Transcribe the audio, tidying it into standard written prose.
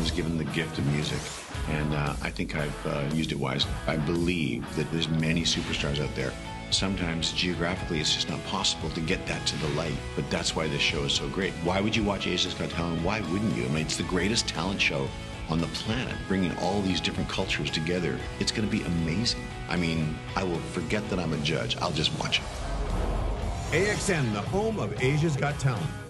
was given the gift of music, and I think I've used it wisely. I believe that there's many superstars out there. Sometimes geographically it's just not possible to get that to the light, but that's why this show is so great. Why would you watch Asia's Got Talent? Why wouldn't you? I mean, it's the greatest talent show on the planet, bringing all these different cultures together. It's going to be amazing. I mean, I will forget that I'm a judge. I'll just watch it. AXN, the home of Asia's Got Talent.